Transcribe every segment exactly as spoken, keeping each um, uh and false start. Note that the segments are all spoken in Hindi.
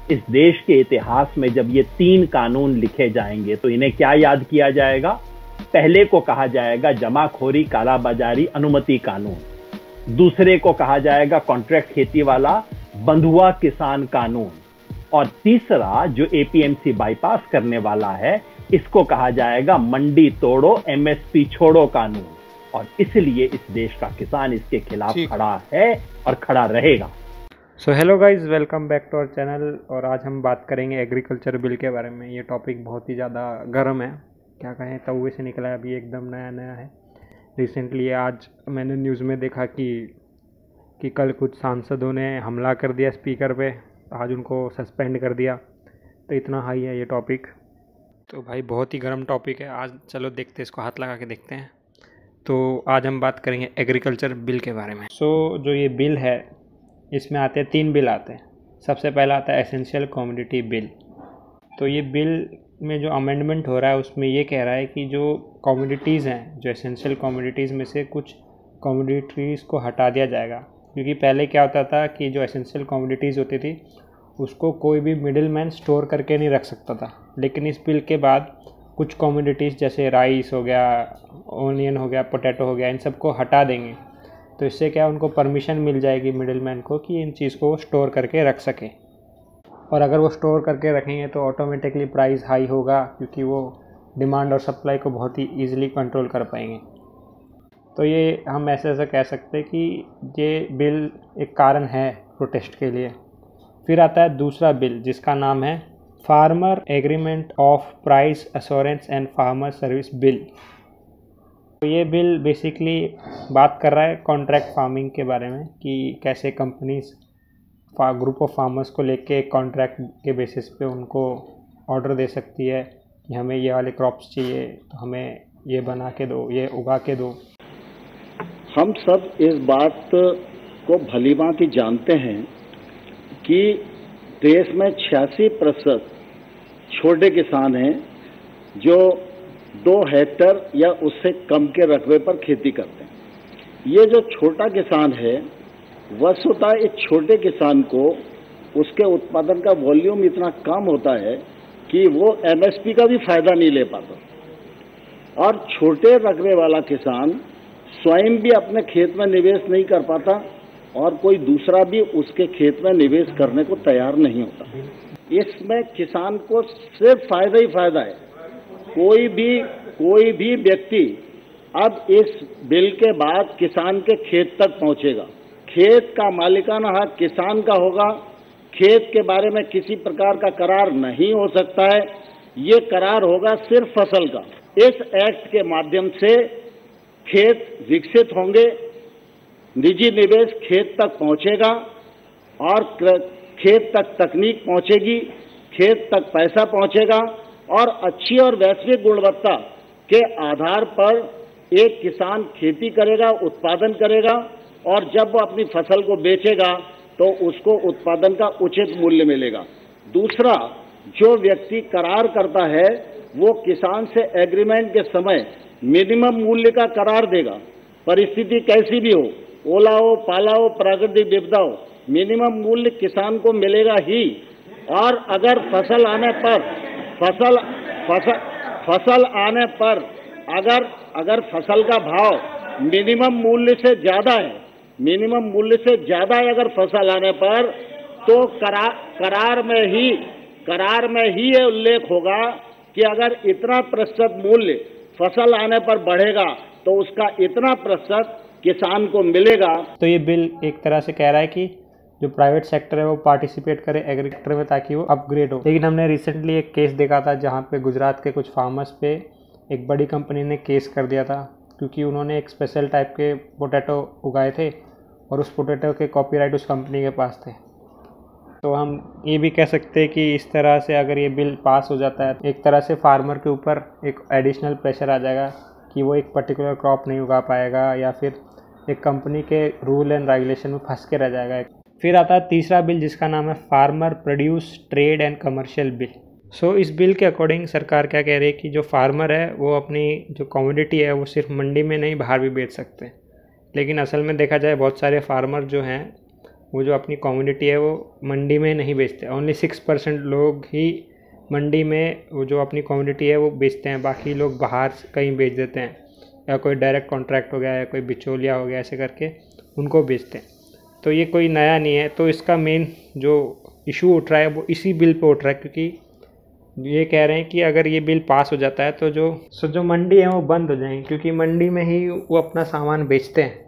इस देश के इतिहास में जब ये तीन कानून लिखे जाएंगे तो इन्हें क्या याद किया जाएगा? पहले को कहा जाएगा जमाखोरी कालाबाजारी अनुमति कानून, दूसरे को कहा जाएगा कॉन्ट्रैक्ट खेती वाला बंधुआ किसान कानून, और तीसरा जो एपीएमसी बाईपास करने वाला है इसको कहा जाएगा मंडी तोड़ो एमएसपी छोड़ो कानून। और इसलिए इस देश का किसान इसके खिलाफ खड़ा है और खड़ा रहेगा। So hello guys, welcome back to our channel. और आज हम बात करेंगे एग्रीकल्चर बिल के बारे में। ये टॉपिक बहुत ही ज़्यादा गर्म है, क्या कहें, तवे से निकला है, अभी एकदम नया नया है। रिसेंटली आज मैंने न्यूज़ में देखा कि कि कल कुछ सांसदों ने हमला कर दिया स्पीकर पे, आज उनको सस्पेंड कर दिया। तो इतना हाई है ये टॉपिक। तो भाई बहुत ही गर्म टॉपिक है। आज चलो देखते हैं, इसको हाथ लगा के देखते हैं। तो आज हम बात करेंगे एग्रीकल्चर बिल के बारे में। सो so, जो ये बिल है इसमें आते हैं तीन बिल आते हैं। सबसे पहला आता है एसेंशियल कमोडिटी बिल। तो ये बिल में जो अमेंडमेंट हो रहा है उसमें ये कह रहा है कि जो कमोडिटीज़ हैं, जो एसेंशियल कमोडिटीज़ में से कुछ कमोडिटीज़ को हटा दिया जाएगा। क्योंकि पहले क्या होता था कि जो एसेंशियल कमोडिटीज़ होती थी उसको कोई भी मिडिल मैन स्टोर करके नहीं रख सकता था। लेकिन इस बिल के बाद कुछ कमोडिटीज़ जैसे राइस हो गया, ओनियन हो गया, पोटैटो हो गया, इन सबको हटा देंगे। तो इससे क्या, उनको परमिशन मिल जाएगी मिडिल मैन को कि इन चीज़ को स्टोर करके रख सकें। और अगर वो स्टोर करके रखेंगे तो ऑटोमेटिकली प्राइस हाई होगा, क्योंकि वो डिमांड और सप्लाई को बहुत ही ईजिली कंट्रोल कर पाएंगे। तो ये हम ऐसे ऐसा कह सकते हैं कि ये बिल एक कारण है प्रोटेस्ट के लिए। फिर आता है दूसरा बिल जिसका नाम है farmer agreement of price assurance and farmer service bill. तो ये बिल बेसिकली बात कर रहा है कॉन्ट्रैक्ट फार्मिंग के बारे में, कि कैसे कंपनीज ग्रुप ऑफ फार्मर्स को लेके कॉन्ट्रैक्ट के बेसिस पे उनको ऑर्डर दे सकती है कि हमें ये वाले क्रॉप्स चाहिए तो हमें ये बना के दो, ये उगा के दो। हम सब इस बात को भलीभांति जानते हैं कि देश में छियासी प्रतिशत छोटे किसान हैं जो दो हेक्टर या उससे कम के रकबे पर खेती करते हैं। ये जो छोटा किसान है, वस्तुतः इस छोटे किसान को उसके उत्पादन का वॉल्यूम इतना कम होता है कि वो एमएसपी का भी फायदा नहीं ले पाता। और छोटे रकबे वाला किसान स्वयं भी अपने खेत में निवेश नहीं कर पाता और कोई दूसरा भी उसके खेत में निवेश करने को तैयार नहीं होता। इसमें किसान को सिर्फ फायदा ही फायदा है। कोई भी कोई भी व्यक्ति अब इस बिल के बाद किसान के खेत तक पहुंचेगा। खेत का मालिकाना हक किसान का होगा। खेत के बारे में किसी प्रकार का करार नहीं हो सकता है। ये करार होगा सिर्फ फसल का। इस एक्ट के माध्यम से खेत विकसित होंगे, निजी निवेश खेत तक पहुंचेगा और खेत तक तकनीक पहुंचेगी, खेत तक पैसा पहुंचेगा और अच्छी और वैश्विक गुणवत्ता के आधार पर एक किसान खेती करेगा, उत्पादन करेगा और जब वो अपनी फसल को बेचेगा तो उसको उत्पादन का उचित मूल्य मिलेगा। दूसरा, जो व्यक्ति करार करता है वो किसान से एग्रीमेंट के समय मिनिमम मूल्य का करार देगा। परिस्थिति कैसी भी हो, ओला हो, पाला हो, प्राकृतिक विपदा हो, मिनिमम मूल्य किसान को मिलेगा ही। और अगर फसल आने पर फसल फसल फसल आने पर अगर अगर फसल का भाव मिनिमम मूल्य से ज़्यादा है, मिनिमम मूल्य से ज़्यादा है अगर फसल आने पर, तो करा, करार में ही करार में ही ये उल्लेख होगा कि अगर इतना प्रतिशत मूल्य फसल आने पर बढ़ेगा तो उसका इतना प्रतिशत किसान को मिलेगा। तो ये बिल एक तरह से कह रहा है कि जो प्राइवेट सेक्टर है वो पार्टिसिपेट करे एग्रीकल्चर में ताकि वो अपग्रेड हो। लेकिन हमने रिसेंटली एक केस देखा था जहाँ पे गुजरात के कुछ फार्मर्स पे एक बड़ी कंपनी ने केस कर दिया था, क्योंकि उन्होंने एक स्पेशल टाइप के पोटैटो उगाए थे और उस पोटैटो के कॉपीराइट उस कंपनी के पास थे। तो हम ये भी कह सकते हैं कि इस तरह से अगर ये बिल पास हो जाता है, एक तरह से फार्मर के ऊपर एक एडिशनल प्रेशर आ जाएगा कि वो एक पर्टिकुलर क्रॉप नहीं उगा पाएगा या फिर एक कंपनी के रूल एंड रेगुलेशन में फंस के रह जाएगा। फिर आता है तीसरा बिल जिसका नाम है farmer produce trade and commercial bill. So इस बिल के अकॉर्डिंग सरकार क्या कह रही है कि जो फार्मर है वो अपनी जो कमोडिटी है वो सिर्फ मंडी में नहीं बाहर भी बेच सकते। लेकिन असल में देखा जाए बहुत सारे फार्मर जो हैं वो जो अपनी कम्युनिटी है वो मंडी में नहीं बेचते। ओनली सिक्स परसेंट लोग ही मंडी में वो जो अपनी कम्युनिटी है वो बेचते हैं, बाकी लोग बाहर कहीं बेच देते हैं, या कोई डायरेक्ट कॉन्ट्रैक्ट हो गया या कोई बिचौलिया हो गया, ऐसे करके उनको बेचते हैं। तो ये कोई नया नहीं है। तो इसका मेन जो इशू उठ रहा है वो इसी बिल पे उठ रहा है, क्योंकि ये कह रहे हैं कि अगर ये बिल पास हो जाता है तो जो सो जो मंडी है वो बंद हो जाएंगी, क्योंकि मंडी में ही वो अपना सामान बेचते हैं।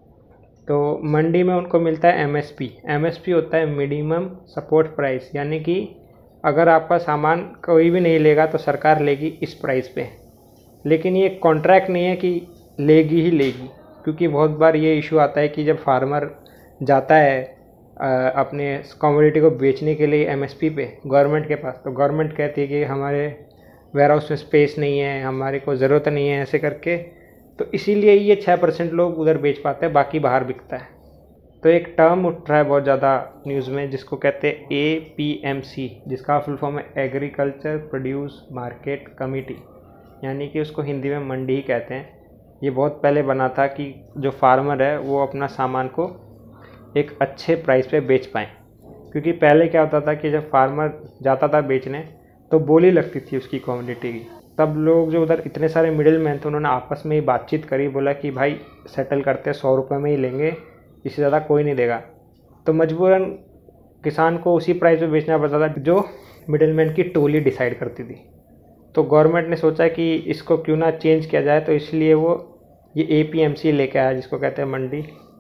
तो मंडी में उनको मिलता है एमएसपी। एमएसपी होता है मिनिमम सपोर्ट प्राइस, यानी कि अगर आपका सामान कोई भी नहीं लेगा तो सरकार लेगी इस प्राइस पे। लेकिन ये कॉन्ट्रैक्ट नहीं है कि लेगी ही लेगी, क्योंकि बहुत बार ये इशू आता है कि जब फार्मर जाता है अपने कमोडिटी को बेचने के लिए एमएसपी पे गवर्नमेंट के पास, तो गवर्नमेंट कहती है कि हमारे वेयर हाउस में स्पेस नहीं है, हमारे को ज़रूरत नहीं है, ऐसे करके। तो इसीलिए ये छः परसेंट लोग उधर बेच पाते हैं, बाकी बाहर बिकता है। तो एक टर्म उठ रहा है बहुत ज़्यादा न्यूज़ में जिसको कहते हैं ए पी एम सी, जिसका फुल फॉर्म है एग्रीकल्चर प्रोड्यूस मार्केट कमेटी, यानी कि उसको हिंदी में मंडी ही कहते हैं। ये बहुत पहले बना था कि जो फार्मर है वो अपना सामान को एक अच्छे प्राइस पे बेच पाएँ, क्योंकि पहले क्या होता था कि जब फार्मर जाता था बेचने तो बोली लगती थी उसकी कम्युनिटी की। तब लोग जो उधर इतने सारे मिडिल मैन थे उन्होंने आपस में ही बातचीत करी, बोला कि भाई सेटल करते सौ रुपये में ही लेंगे, इससे ज़्यादा कोई नहीं देगा। तो मजबूरन किसान को उसी प्राइस पे बेचना पड़ता था जो मिडिल मैन की टोली डिसाइड करती थी। तो गवर्नमेंट ने सोचा कि इसको क्यों ना चेंज किया जाए, तो इसलिए वो ये ए पी एम सी लेके आया, जिसको कहते हैं मंडी।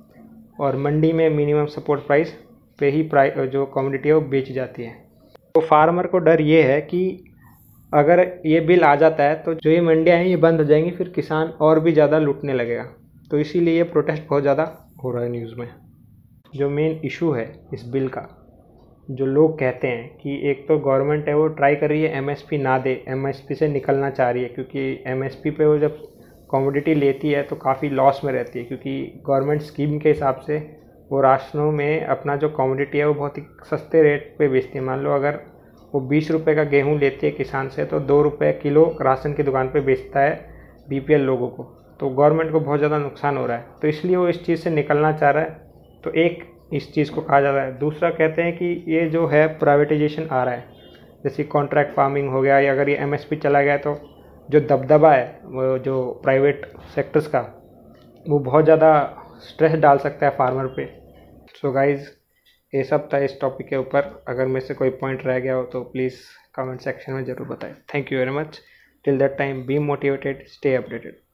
और मंडी में मिनिमम सपोर्ट प्राइस पे ही प्राइस जो कम्युनिटी है वो बेच जाती है। तो फार्मर को डर ये है कि अगर ये बिल आ जाता है तो जो ये मंडियाँ हैं ये बंद हो जाएंगी, फिर किसान और भी ज़्यादा लूटने लगेगा। तो इसीलिए ये प्रोटेस्ट बहुत ज़्यादा हो रहा है न्यूज़ में। जो मेन इशू है इस बिल का, जो लोग कहते हैं कि एक तो गवर्नमेंट है वो ट्राई कर रही है एमएसपी ना दे, एमएसपी से निकलना चाह रही है, क्योंकि एमएसपी पे वो जब कमोडिटी लेती है तो काफ़ी लॉस में रहती है, क्योंकि गवर्नमेंट स्कीम के हिसाब से वो राशनों में अपना जो कमोडिटी है वो बहुत ही सस्ते रेट पे बेचती है। मान लो अगर वो बीस रुपये का गेहूँ लेती है किसान से तो दो रुपये किलो राशन की दुकान पे बेचता है बीपीएल लोगों को। तो गवर्नमेंट को बहुत ज़्यादा नुकसान हो रहा है, तो इसलिए वो इस चीज़ से निकलना चाह रहा है। तो एक इस चीज़ को कहा जा रहा है। दूसरा कहते हैं कि ये जो है प्राइवेटाइजेशन आ रहा है, जैसे कॉन्ट्रैक्ट फार्मिंग हो गया, या अगर ये एमएसपी चला गया तो जो दबदबा है वो जो प्राइवेट सेक्टर्स का वो बहुत ज़्यादा स्ट्रेस डाल सकता है फार्मर पे। सो गाइज़ ये सब था इस टॉपिक के ऊपर। अगर मेरे से कोई पॉइंट रह गया हो तो प्लीज़ कमेंट सेक्शन में ज़रूर बताएं। Thank you very much. Till that time be motivated, stay updated.